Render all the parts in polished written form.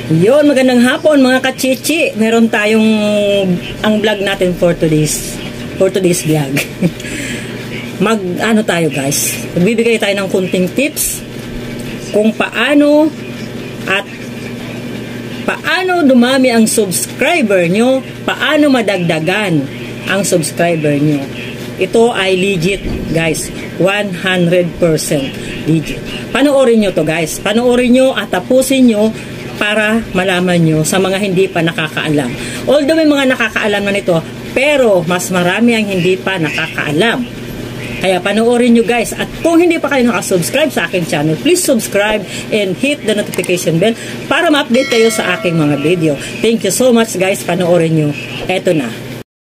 Yon, magandang hapon mga kachichi. Meron tayong ang vlog natin for today's vlog. Ano tayo guys? Magbibigay tayo ng kunting tips kung paano dumami ang subscriber nyo, paano madagdagan ang subscriber nyo. Ito ay legit guys, 100% legit. Panoorin nyo to guys, panoorin nyo at tapusin nyo para malaman nyo sa mga hindi pa nakakaalam. Although may mga nakakaalam na nito, pero mas marami ang hindi pa nakakaalam. Kaya panoorin nyo guys. At kung hindi pa kayo nakasubscribe sa aking channel, please subscribe and hit the notification bell para ma-update kayo sa aking mga video. Thank you so much guys. Panoorin nyo. Eto na.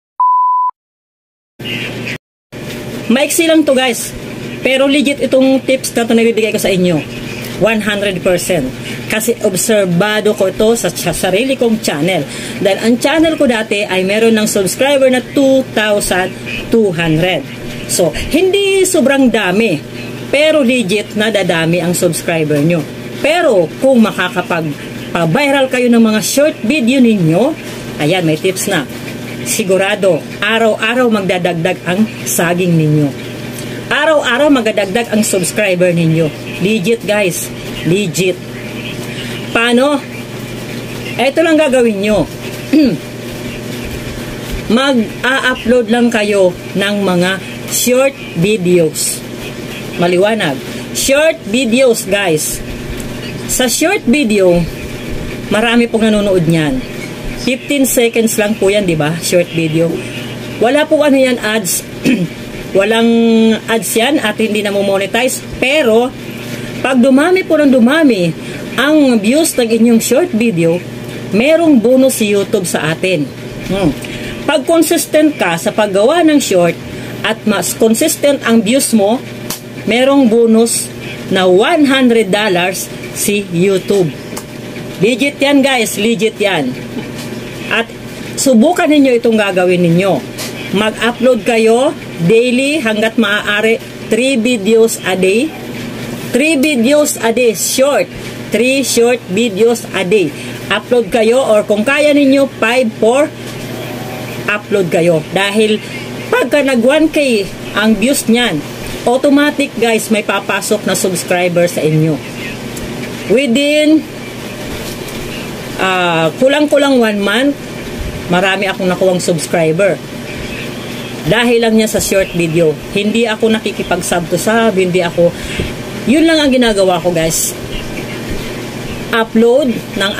Maiksi lang to guys. Pero legit itong tips na ito na bibigay ko sa inyo. 100%. Kasi obserbado ko ito sa sarili kong channel. Dahil ang channel ko dati ay meron ng subscriber na 2,200. So, hindi sobrang dami. Pero legit na dadami ang subscriber nyo. Pero kung makakapag-viral kayo ng mga short video ninyo, ayan, may tips na. Sigurado, araw-araw magdadagdag ang saging ninyo. Araw-araw magdadagdag ang subscriber ninyo. Legit guys. Legit. Paano? Ito lang gagawin nyo. Mag-a-upload lang kayo ng mga short videos. Maliwanag. Short videos guys. Sa short video, marami pong nanonood niyan. 15 seconds lang po yan, di ba? Short video. Wala po ano yan ads. Walang ads yan at hindi na monetize. Pero, pag dumami po ng dumami ang views ng inyong short video, merong bonus si YouTube sa atin. Pag consistent ka sa paggawa ng short at mas consistent ang views mo, merong bonus na $100 si YouTube. Legit yan guys, legit yan. At subukan ninyo itong gagawin ninyo. Mag-upload kayo daily hanggat maaari 3 videos a day. 3 videos a day, short. 3 short videos a day. Upload kayo or kung kaya ninyo 5-4 upload kayo. Dahil pagka nag 1K ang views niyan, automatic guys may papasok na subscriber sa inyo. Within kulang-kulang 1 month, marami akong nakuwang subscriber. Dahil lang niya sa short video. Hindi ako nakikipag-sub to sub, hindi ako. Yun lang ang ginagawa ko guys. Upload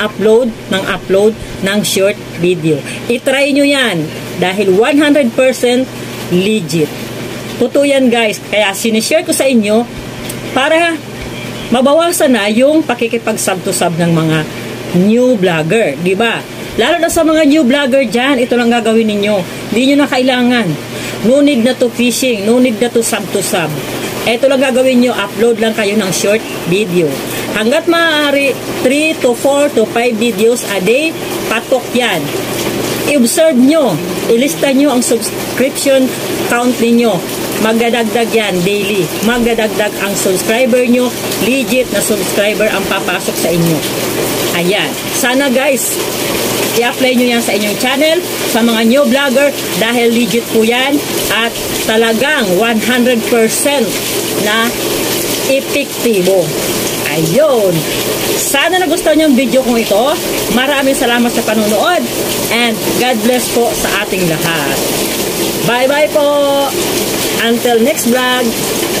ng short video. I-try nyo yan. Dahil 100% legit. Totoo yan guys. Kaya sinishare ko sa inyo para mabawasan na yung pakikipag-sub to sub ng mga new vlogger. Diba? Lalo na sa mga new vlogger dyan, ito lang gagawin ninyo. Hindi nyo na kailangan. No need na to fishing. No need na to sub to sub. Ito lang gagawin nyo. Upload lang kayo ng short video. Hanggat maaari, 3 to 4 to 5 videos a day, patok yan. I-observe nyo. Ilista nyo ang subscription count ninyo. Magdadagdag yan daily. Magdadagdag ang subscriber nyo. Legit na subscriber ang papasok sa inyo. Ayan. Sana guys, i-apply nyo yan sa inyong channel, sa mga new vlogger, dahil legit po yan at talagang 100% na epektibo. Ayun. Sana nagustuhan nyo ang video kong ito. Maraming salamat sa panonood and God bless po sa ating lahat. Bye-bye po. Until next vlog.